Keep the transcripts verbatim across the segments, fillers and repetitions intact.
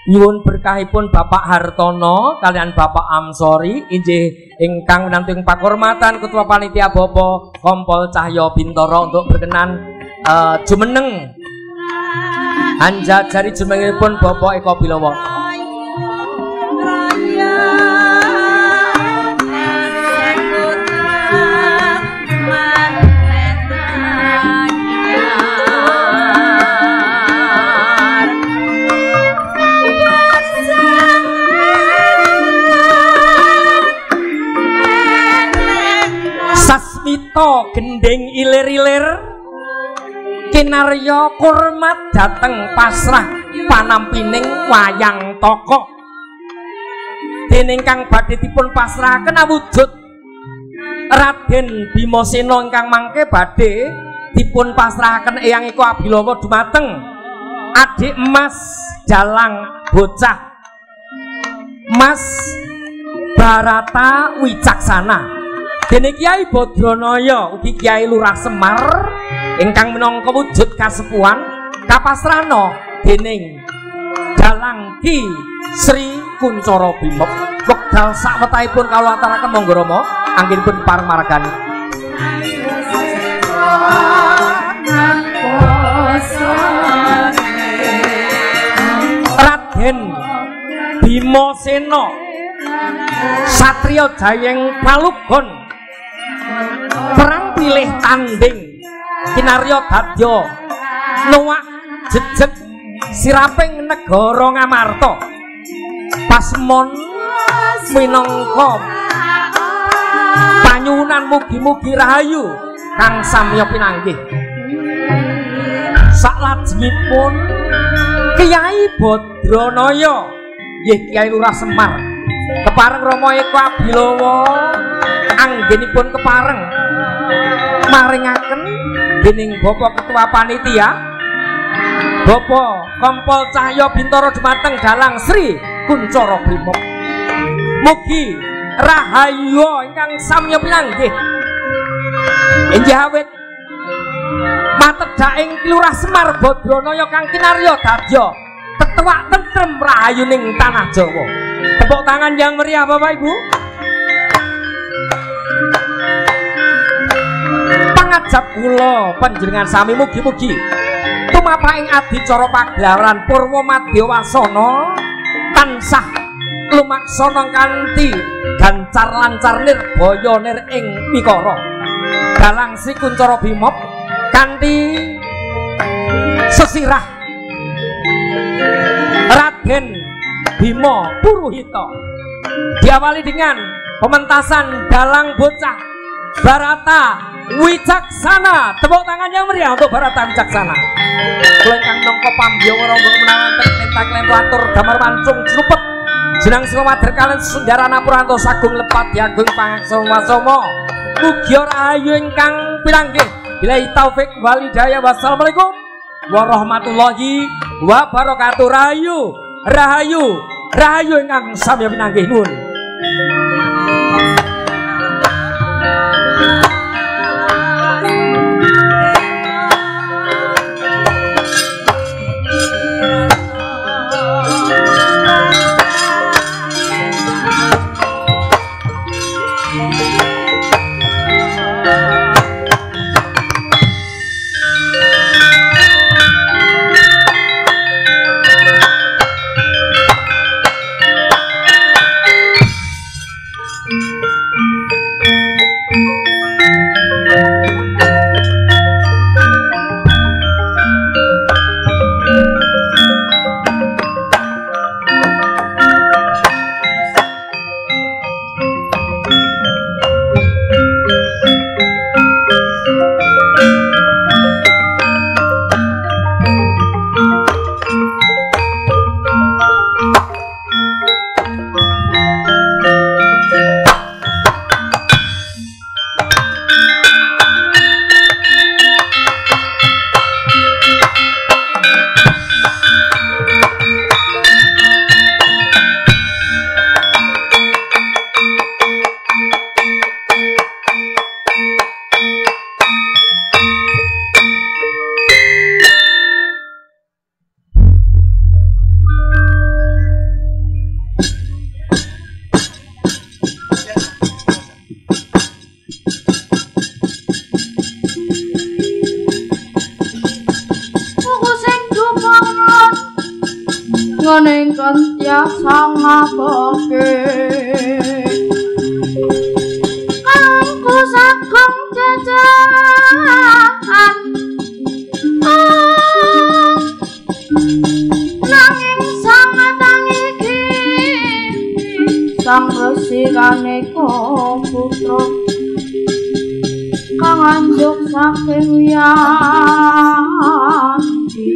nyuwun berkahipun Bapak Hartono kalian Bapak Amsori inggih ingkang winantu pakurmatan Ketua Panitia Bopo Kompol Cahyo Bintoro untuk berkenan uh, jumeneng anja jari jumenengipun Bapak Eko Bilowo. Sasmito gending ilir-ilir kinarya kurmat dateng pasrah panampining wayang toko dening kang badhe dipun pasrahaken awujud Raden Bimasena ingkang mangke badhe dipun pasrahaken Eyang Eko Abilawa dumateng adik Mas Dalang Bocah Mas Barata Wicaksana dene Kiai Badranaya ugi Kiai Lurah Semar ingkang minangka wujud kasepuhan kapasrana dening Dalang Ki Sri Kuncara Bimob wekdal sawetahipun kawula aturaken monggo Rama anggenipun pareng margani Raden Bimasena Satriya Jayeng Palugon perang pilih tanding kinarya dadya nuwak jejeg siraping negara Ngamarta pasmon minangka panyuwunan mugi-mugi rahayu kang samya pinanggih saklajengipun Kiai Badranaya nggih Kiai Lurah Semar kepareng Rama Eko Abilawa anggenipun kepareng maringaken dening Bapak Ketua Panitia Bapak Kompol Cahyo Bintoro dumateng Dalang Sri Kuncara Bimob mugi rahayu ingkang samya pinanggih inggih awit matedhaking Lurah Semar Badranaya kang kinarya dadya tetuak tentrem rahayuning tanah Jawa. Tepuk tangan yang meriah Bapak Ibu. Pangajab kula panjenengan sami mugi-mugi tumapaking adicara pagelaran Purwa Madya Wasana tansah lumaksana kanthi gancar lancar nirbaya nir ing mikara. Dalang Sri Kuncara Bimob kanthi sesirah Raden Bima Puruhita diawali dengan pementasan Dalang Bocah Barata Wicaksana. Tepuk tangan yang meriah untuk Barata Wicaksana. Kula ingkang nangka pambiyawara mbok menawi entek lentur damar mancung crupet jenang selamat kalian Sundarana Puranto Sagung lepat Yagung Pangaksama mugi rahayu ingkang pinanggih billahi taufik wal hidayah. Wassalamualaikum warahmatullahi wabarakatuh. Rahayu rahayu rahayu ingkang samya pinanggih nuwun. Aku sing dumangan ngene kan tiasa ngabake kanggo sageng jajan nanging sangatang iki sang resi kaneka putra kang anjuk saking wiyanti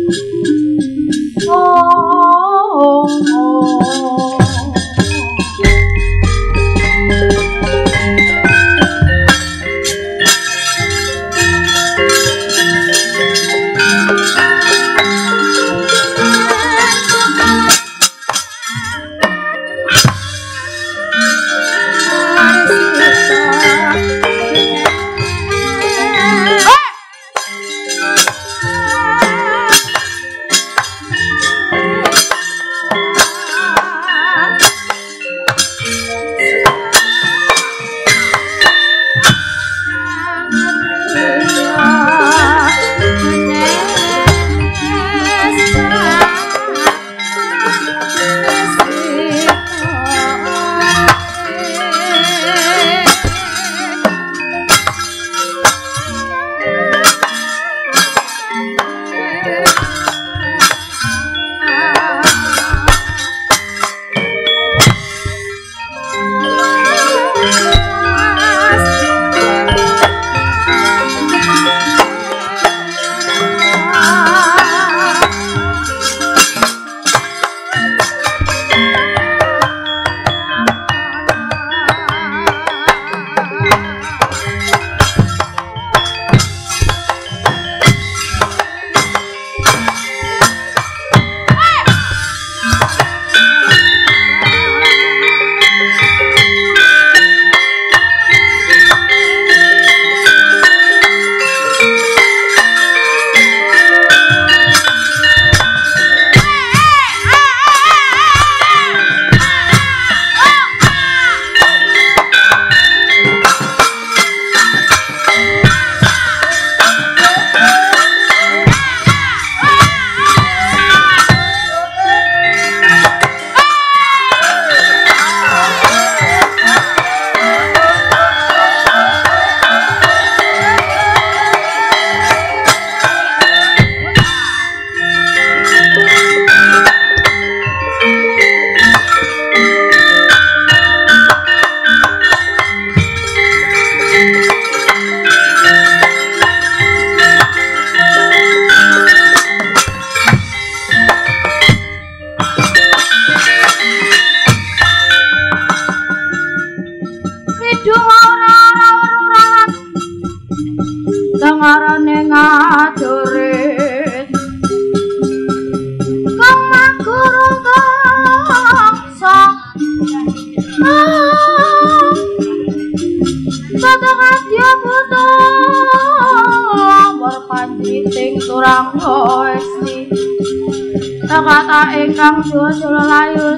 oh, oh. Ngarane ngajurit kang maguru kaksa Batang adya buta berpanjiting turang esti kata ingkang susul layu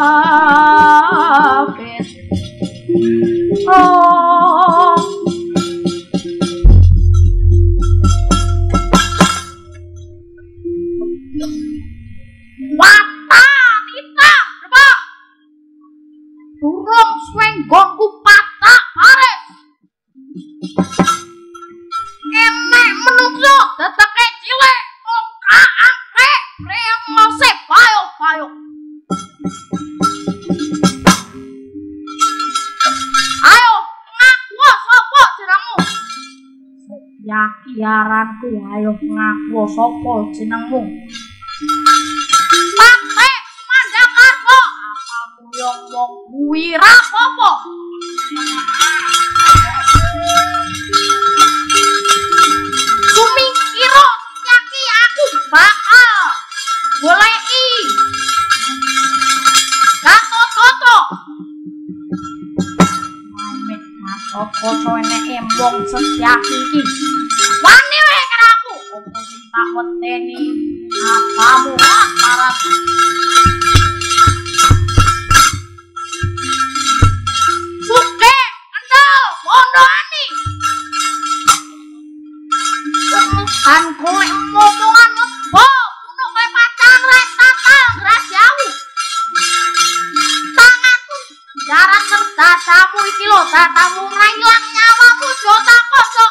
sapit oh Wata tita berapa burung swenggongku patah ares enek menungso datake cilik oka angke remose payo-payo ayo ngaku sapa jenengmu ya kiaranku ayo ngaku sapa jenengmu Pate Mandakarto apamu yang wong kuwi ra apa Sumikira yaki aku bakal goleki Gatot-Kaca Mamet Gatot-Kaca eneke wong Setyaki iki wani wae karo aku opo sing tak weteni apamu aparat Suke, Endal, Pondokani kan golek omongan lebo kuno kowe pacaran rek tatang rajawu tanganku jarak tatamu iki lho tatamu mlayuang nyawamu do tak kocok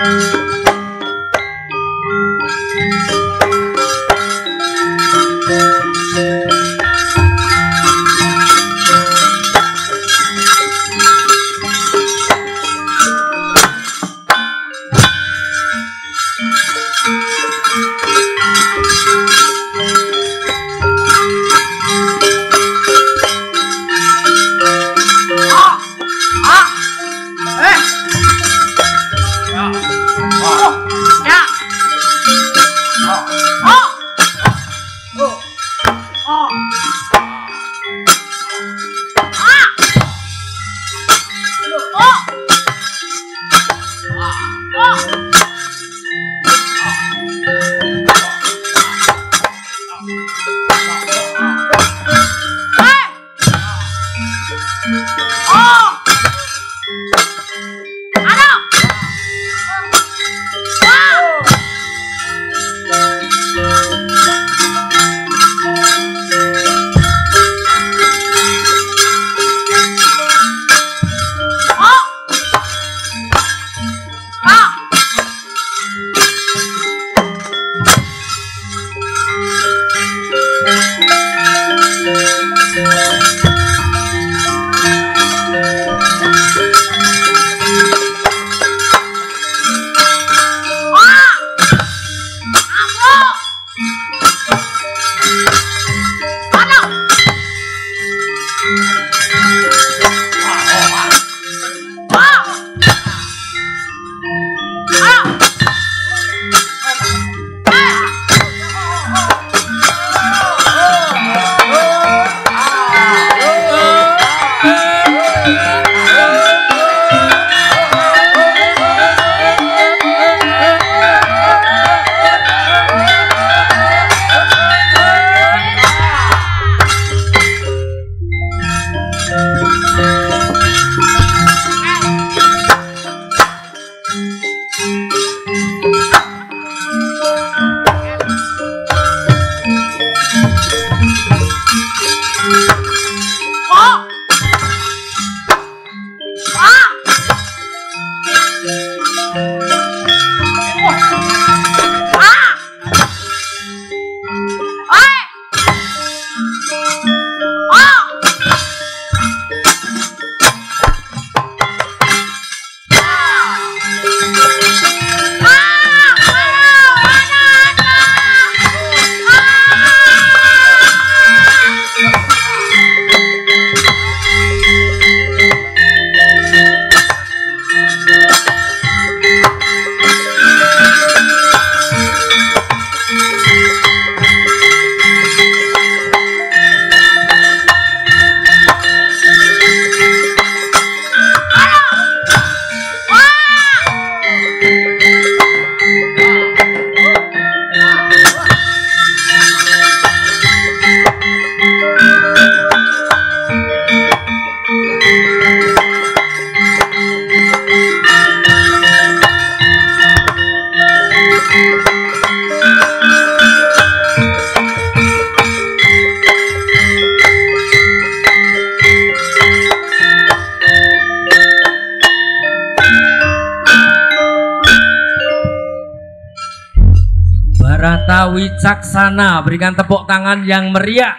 Barata Wicaksana, berikan tepuk tangan yang meriah.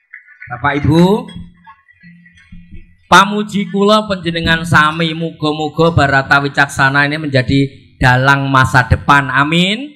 Bapak Ibu, pamuji kula panjenengan sami, muga-muga Barata Wicaksana ini menjadi dalang masa depan. Amin.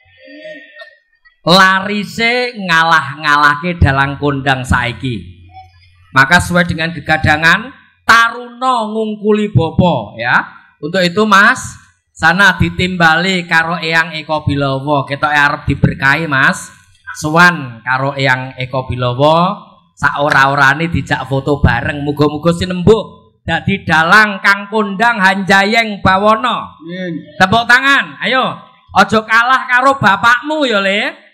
Larise ngalah-ngalahke dalang kondang saiki. Maka sesuai dengan kegadangan taruna ngungkuli bopo ya. Untuk itu Mas, sana ditimbali karo Eyang Eko Bilowo, ketok arep diberkahi Mas. Suwan karo Eyang Eko Bilowo, sak ora-orane dijak foto bareng, muga-muga sinembuh dadi dalang kang kondang Hanjayeng Bawono. Tepuk tangan, ayo. Ojo kalah karo bapakmu ya Le.